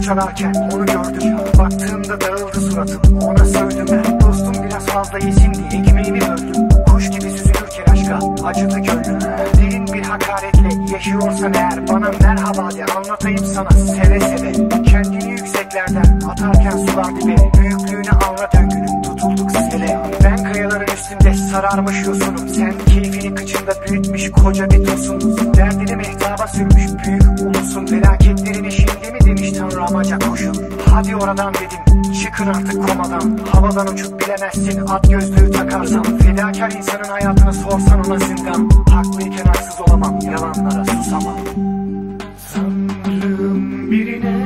çalarken onu gördüm. Baktığımda dağıldı suratım, ona sövdüm ben. Dostum biraz fazla yesin diye ekmeğimi böldüm. Kuş gibi süzülürken aşka acıdı gönlüm. Dilin bir hakaretle yaşıyorsan eğer bana merhaba de, anlatayım sana seve seve. Kendini yükseklerden atarken sular dibe, büyüklüğünü anla döngünün, tutulduk sele. Ben kayaların üstünde sararmış yosunum, sen keyfini kıçında büyütmüş koca bir tosunuz. Derdini mehtaba sürmüş büyük ulusun, felaketlerini şimdi mi demiş Tanrı amaca koşun. Hadi oradan dedim, çıkın artık komadan. Havadan uçup bilemezsin at gözlüğü takarsan. Fedakar insanın hayatını sorsan ona zindan. Haklıyken haksız olamam, yalanlara susamam. Sanırım birine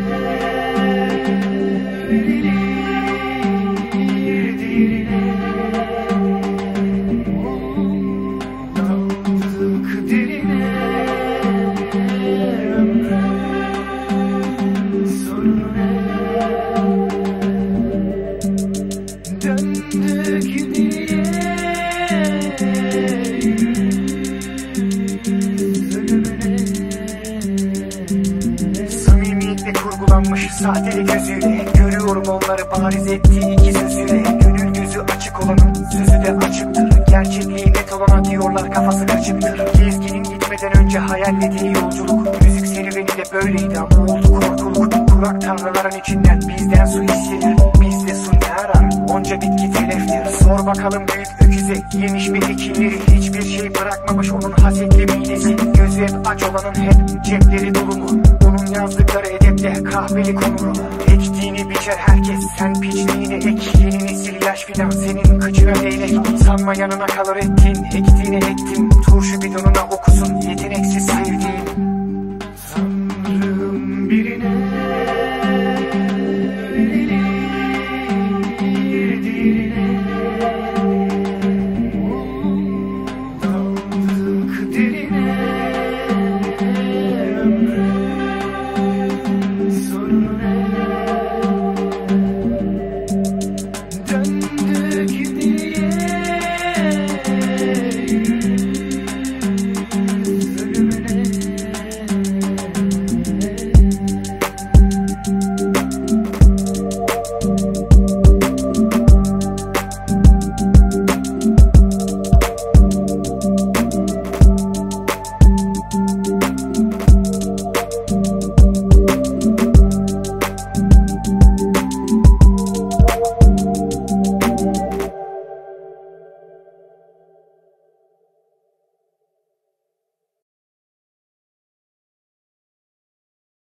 sahteli gözüyle görüyorum onları bariz ettiği iki sözüyle. Gönül gözü açık olanın sözü de açıktır. Gerçekliği net olana diyorlar kafası kaçıktır. Gezginin gitmeden önce hayallediği yolculuk, müzik serüveni de böyleydi ama oldu korkuluk. Kurak tanrıların içinden bizden su istenir, bizde su ne arar, onca bitki teleftir. Sor bakalım büyük öküze, yemiş mi ekinleri, hiçbir şey bırakmamış onun hasetli midesi. Gözü hep aç olanın hep cepleri dolu mu? Onun yazdıkları edepte kahveli konuru. Ektiğini biçer herkes, sen piçliğini ek. Yeni nesil yaş fidan senin kıçına değnek. Sanma yanına kalır ettin, ektiğini ektim. Turşu bidonuna okusun